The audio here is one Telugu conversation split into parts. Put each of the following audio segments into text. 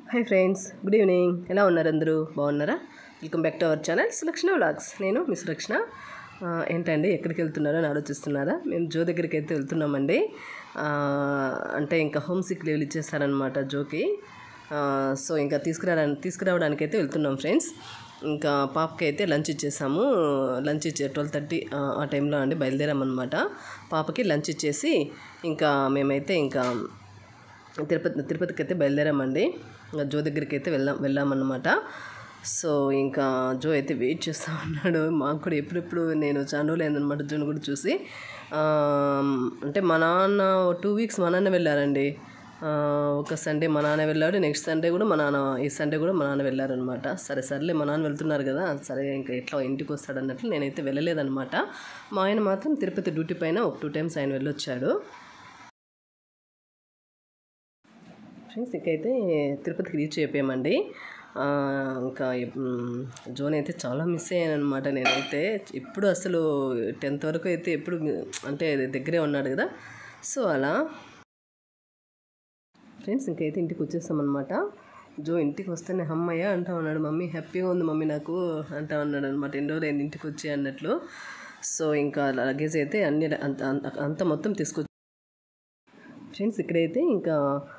Hi friends, good evening. ఎలా ఉన్నారు అందరూ? బాగున్నారా? Welcome back to our channel Sulakshana vlogs. నేను మీ సులక్షణ. ఏంటండి ఎక్కడికి వెళ్తున్నారో అని ఆలోచిస్తున్నారా? మేము జో దగ్గరికి అయితే వెళ్తున్నామండి. అంటే ఇంకా హోమ్ సిక్ లీవ్లు ఇచ్చేస్తారనమాట జోకి. సో ఇంకా తీసుకురావడానికి అయితే వెళ్తున్నాం ఫ్రెండ్స్. ఇంకా పాపకి అయితే లంచ్ ఇచ్చేసాము. లంచ్ ఇచ్చే 12:30 ఆ టైంలో అండి బయలుదేరామన్నమాట. పాపకి లంచ్ ఇచ్చేసి ఇంకా మేమైతే ఇంకా తిరుపతికి అయితే బయలుదేరామండి. ఇంకా జో దగ్గరికి అయితే వెళ్ళామన్నమాట. సో ఇంకా జో అయితే వెయిట్ చేస్తూ ఉన్నాడు. మాకు కూడా ఎప్పుడెప్పుడు నేను చాలా రోజులు అయిందనమాట జోని కూడా చూసి. అంటే మా నాన్న 2 వీక్స్ మా నాన్న వెళ్ళారండి. ఒక సండే మా నాన్న వెళ్ళాడు, నెక్స్ట్ సండే కూడా మా నాన్న, ఈ సండే కూడా మా నాన్న వెళ్ళారనమాట. సరేలే మా నాన్న వెళ్తున్నారు కదా, సరే ఇంకా ఎట్లా ఇంటికి వస్తాడు అన్నట్లు నేనైతే వెళ్ళలేదనమాట. మా ఆయన మాత్రం తిరుపతి డ్యూటీ పైన ఒక 2 times ఆయన వెళ్ళొచ్చాడు. ఫ్రెండ్స్ ఇంకైతే తిరుపతికి రీచ్ అయిపోయామండి. ఇంకా జోన్ అయితే చాలా మిస్ అయ్యాను అనమాట. నేనైతే ఇప్పుడు అసలు 10th వరకు అయితే ఎప్పుడు అంటే దగ్గరే ఉన్నాడు కదా, సో అలా ఫ్రెండ్స్ ఇంకైతే ఇంటికి వచ్చేస్తామన్నమాట. జో ఇంటికి వస్తేనే అమ్మయ్య అంటా ఉన్నాడు. మమ్మీ హ్యాపీగా ఉంది మమ్మీ నాకు అంటా ఉన్నాడు అనమాట. ఎన్ని రోజులు అయింది ఇంటికి వచ్చి అన్నట్లు. సో ఇంకా లగేజ్ అయితే అన్ని అంత మొత్తం తీసుకొచ్చి ఫ్రెండ్స్ ఇక్కడైతే ఇంకా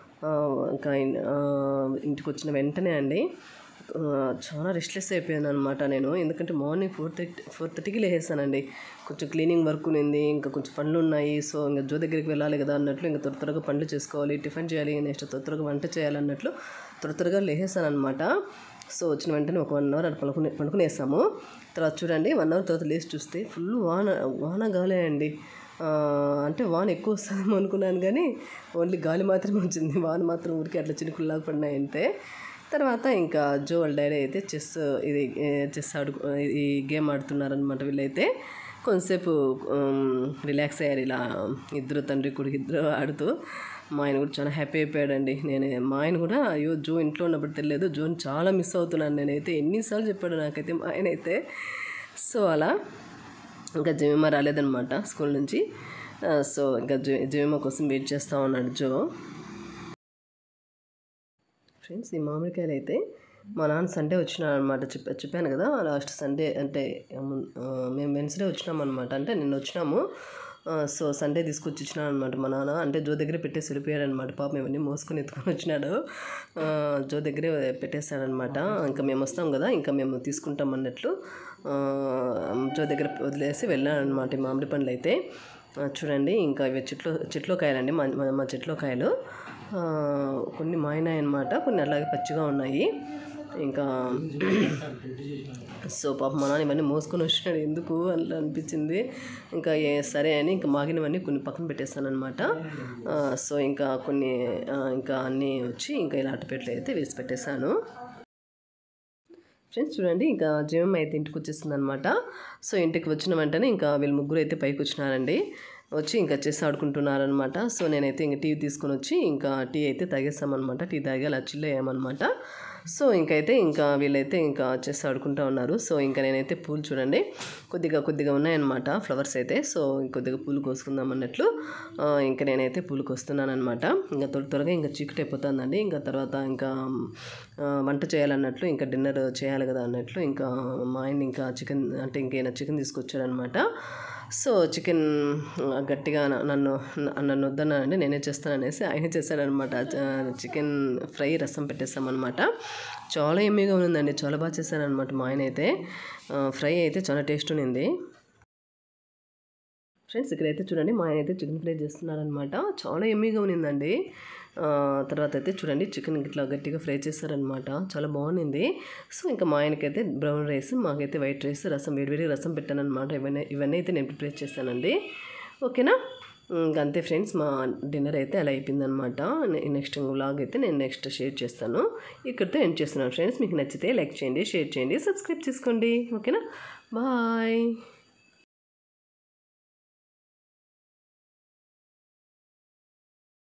ఇంటికి వచ్చిన వెంటనే అండి చాలా రెస్ట్లెస్ అయిపోయాను అనమాట నేను. ఎందుకంటే మార్నింగ్ 4:30కి లేసానండి. కొంచెం క్లీనింగ్ వర్క్ ఉంది, ఇంకా కొంచెం పనులు ఉన్నాయి. సో ఇంకా జో దగ్గరికి వెళ్ళాలి కదా అన్నట్లు ఇంకా త్వరగా పనులు చేసుకోవాలి, టిఫిన్ చేయాలి, నెక్స్ట్ త్వరగా వంట చేయాలన్నట్లు త్వరగా లేసాను అనమాట. సో వచ్చిన వెంటనే ఒక 1 hour అక్కడ పడుకునేసాము. తర్వాత చూడండి 1 hour తర్వాత లేచి చూస్తే ఫుల్ వాన గాలే అండి. అంటే వాన ఎక్కువ వస్తుందేమో అనుకున్నాను, కానీ ఓన్లీ గాలి మాత్రమే వచ్చింది. వాన మాత్రం ఊరికి అట్లా చినుకుల్లాగా పడినాయంటే. తర్వాత ఇంకా జో వాళ్ళ డాడీ అయితే చెస్ ఈ గేమ్ ఆడుతున్నారనమాట. వీళ్ళైతే కొంతసేపు రిలాక్స్ అయ్యారు ఇలా ఇద్దరు తండ్రి కొడుకు ఇద్దరు ఆడుతూ. మా ఆయన కూడా చాలా హ్యాపీ అయిపోయాడండి. మా ఆయన కూడా అయ్యో జో ఇంట్లో ఉన్నప్పుడు తెలియదు, జోని చాలా మిస్ అవుతున్నాను నేనైతే, ఎన్నిసార్లు చెప్పాడు నాకైతే మా ఆయన అయితే. సో అలా ఇంకా జమీమా రాలేదనమాట స్కూల్ నుంచి. సో ఇంకా జమీమా కోసం వెయిట్ చేస్తూ ఉన్నాడు జో. ఫ్రెండ్స్ ఈ మామిడికాయలు అయితే మా నాన్న సండే వచ్చినాడు అనమాట. చెప్పాను కదా లాస్ట్ సండే, అంటే మేము వెన్స్డే వచ్చినామన్నమాట. అంటే నిన్న వచ్చినాము. సో సండే తీసుకొచ్చి ఇచ్చినాడు అనమాట మా నాన్న. అంటే జో దగ్గరే పెట్టేసి వెళ్ళిపోయాడు అనమాట. పాపం ఇవన్నీ మోసుకొని ఎత్తుకొని వచ్చినాడు. జో దగ్గరే పెట్టేశాడనమాట. ఇంకా మేము వస్తాం కదా, ఇంకా మేము తీసుకుంటాం అన్నట్లు జో దగ్గర వదిలేసి వెళ్ళాను అనమాట. ఈ మామిడి పండ్లు అయితే చూడండి, ఇంకా ఇవి చెట్లో కాయలండి, మా చెట్లో కాయలు. కొన్ని మాయినాయి అనమాట, కొన్ని అలాగే పచ్చిగా ఉన్నాయి. ఇంకా సో పాప మా నాన్న ఇవన్నీ మోసుకొని వచ్చినాడు, ఎందుకు అట్లా అనిపించింది. ఇంకా సరే అని ఇంకా మాగినవన్నీ కొన్ని పక్కన పెట్టేస్తాను అనమాట. సో ఇంకా కొన్ని ఇంకా అన్నీ వచ్చి ఇంకా ఇలా అట్టపెట్టలు అయితే వేసి పెట్టేశాను. ఫ్రెండ్స్ చూడండి, ఇంకా జమీమా అయితే ఇంటికి వచ్చేస్తుంది అనమాట. సో ఇంటికి వచ్చిన వెంటనే ఇంకా వీళ్ళు ముగ్గురు అయితే పైకి వచ్చినారండి. వచ్చి ఇంకా చెస్ ఆడుకుంటున్నారనమాట. సో నేనైతే ఇంకా టీ తీసుకొని వచ్చి ఇంకా టీ అయితే తాగేస్తామన్నమాట. టీ తాగి అలా చిల్ అయ్యామన్నమాట. సో ఇంకైతే ఇంకా వీళ్ళైతే ఇంకా చెస్ ఆడుకుంటూ ఉన్నారు. సో ఇంకా నేనైతే పూలు చూడండి కొద్దిగా ఉన్నాయన్నమాట, ఫ్లవర్స్ అయితే. సో కొద్దిగా పూలు కోసుకుందాం అన్నట్లు ఇంకా నేనైతే పూలు కోస్తున్నాను అనమాట. ఇంకా త్వరగా ఇంకా చీకటి అయిపోతుందండి. ఇంకా తర్వాత ఇంకా వంట చేయాలన్నట్లు, ఇంకా డిన్నర్ చేయాలి కదా అన్నట్లు ఇంకా మా ఆయన ఇంకా చికెన్ అంటే ఇంకైనా చికెన్ తీసుకొచ్చారనమాట. సో చికెన్ గట్టిగా నన్ను వద్దన్నానండి, నేనే చేస్తాననేసి ఆయన చేశాడనమాట. చికెన్ ఫ్రై రసం పెట్టేస్తామన్నమాట. చాలా ఎమ్మీగా ఉందండి, చాలా బాగా చేశారనమాట మా ఆయన అయితే. ఫ్రై అయితే చాలా టేస్ట్ ఉంది. ఫ్రెండ్స్ ఇక్కడైతే చూడండి మా ఆయన అయితే చికెన్ ఫ్రై చేస్తున్నారనమాట. చాలా ఎమ్మీగా ఉన్నిందండి. తర్వాత అయితే చూడండి చికెన్ ఇట్లా గట్టిగా ఫ్రై చేస్తారనమాట, చాలా బాగుంది. సో ఇంకా మా ఆయనకైతే బ్రౌన్ రైస్, మాకైతే వైట్ రైస్, రసం వేడివేడి రసం పెట్టాను అనమాట. ఇవన్నీ అయితే నేను ప్రిపేర్ చేస్తానండి. ఓకేనా? ఇంకా అంతే ఫ్రెండ్స్, మా డిన్నర్ అయితే అలా అయిపోయిందనమాట. నెక్స్ట్ వ్లాగ్ అయితే నేను నెక్స్ట్ షేర్ చేస్తాను. ఇక్కడితో ఎండ్ చేస్తున్నాను ఫ్రెండ్స్. మీకు నచ్చితే లైక్ చేయండి, షేర్ చేయండి, సబ్స్క్రైబ్ చేసుకోండి. ఓకేనా? బాయ్.